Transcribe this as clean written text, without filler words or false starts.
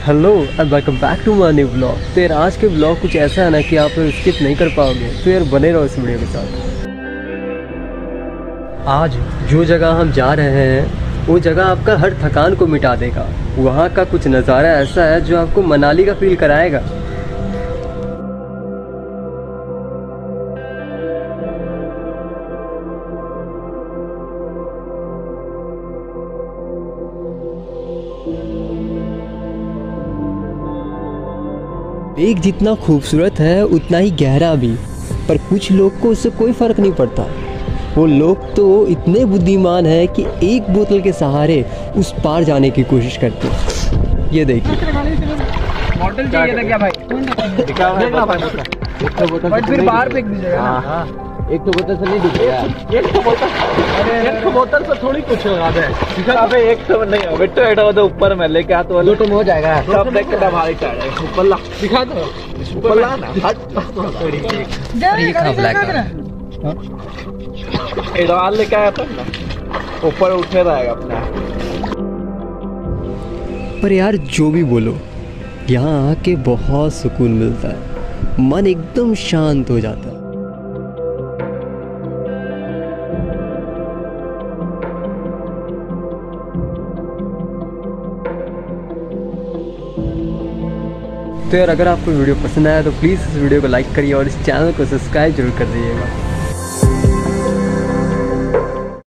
Hello and welcome back to my new blog. तो यार आज के ब्लॉग कुछ ऐसा है ना कि आप स्किप नहीं कर पाओगे, तो यार बने रहो इस वीडियो के साथ। आज जो जगह हम जा रहे हैं वो जगह आपका हर थकान को मिटा देगा। वहाँ का कुछ नज़ारा ऐसा है जो आपको मनाली का फील कराएगा। लेक जितना खूबसूरत है उतना ही गहरा भी, पर कुछ लोग को उससे कोई फ़र्क नहीं पड़ता। वो लोग तो इतने बुद्धिमान हैं कि एक बोतल के सहारे उस पार जाने की कोशिश करते हैं। ये देखिए, बॉटल चाहिए था क्या भाई? बोतल फिर बाहर फेंक दीजिएगा। हाँ, एक तो बोतल से नहीं दिखेगा। एक तो बोतल से थोड़ी कुछ होगा बे। एक तो नहीं, बेटो बैठा हुआ था ऊपर में लेके आ तो 2 तो हो जाएगा। सब देख के भारी चढ़ ऊपर ला दिखा दो। ऊपर ला ना एडवाल लेके आया था ना, ऊपर उठे रहेगा अपना। पर यार जो भी बोलो, यहाँ आके बहुत सुकून मिलता है, मन एकदम शांत हो जाता है। तो यार अगर आपको वीडियो पसंद आया तो प्लीज़ इस वीडियो को लाइक करिए और इस चैनल को सब्सक्राइब जरूर कर दीजिएगा।